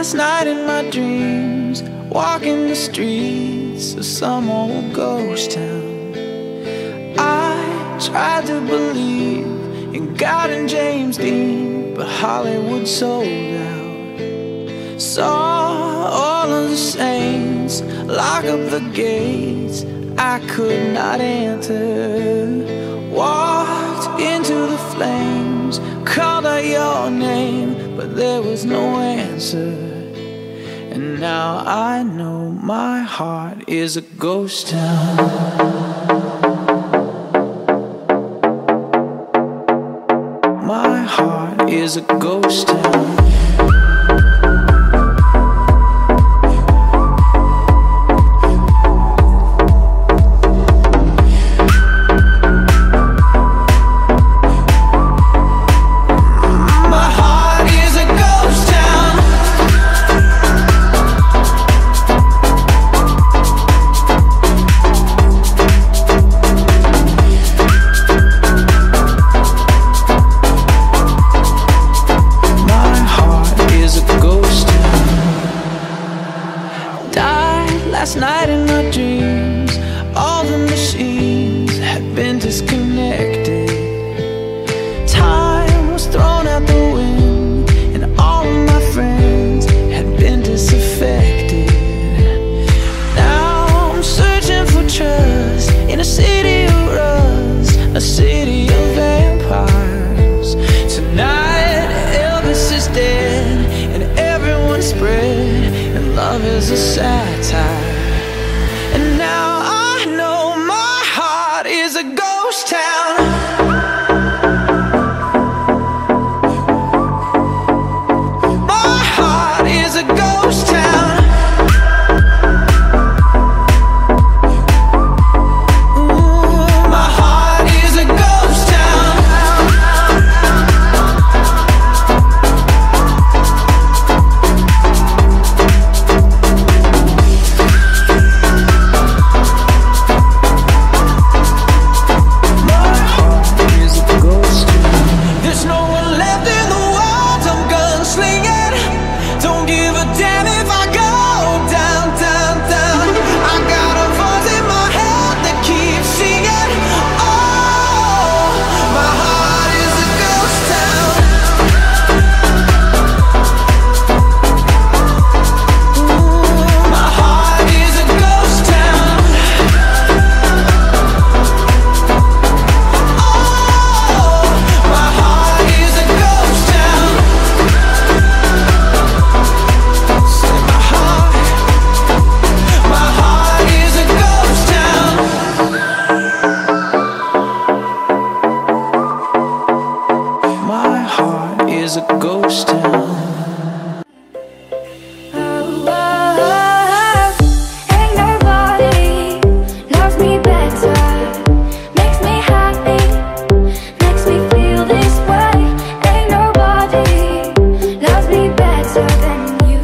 last night in my dreams, walking the streets of some old ghost town. I tried to believe in God and James Dean, but Hollywood sold out. Saw all of the saints lock up the gates I could not enter. Walked into the flames, called out your name, but there was no answer. And now I know my heart is a ghost town. My heart is a ghost town. Last night in my dreams, all the machines had been disconnected. Time was thrown out the wind, and all of my friends had been disaffected. Now I'm searching for trust in a city of rust, a city of vampires. Tonight Elvis is dead, and everyone's spread, and love is a satire. And now I know my heart is a ghost town. My heart is a ghost town. Ooh, my heart is a ghost town. Is a ghost town. Ain't nobody loves me better, makes me happy, makes me feel this way. Ain't nobody loves me better than you.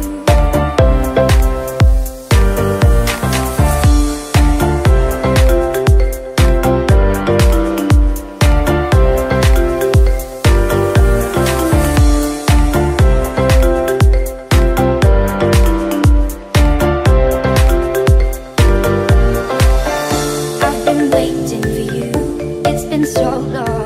Waiting for you, it's been so long.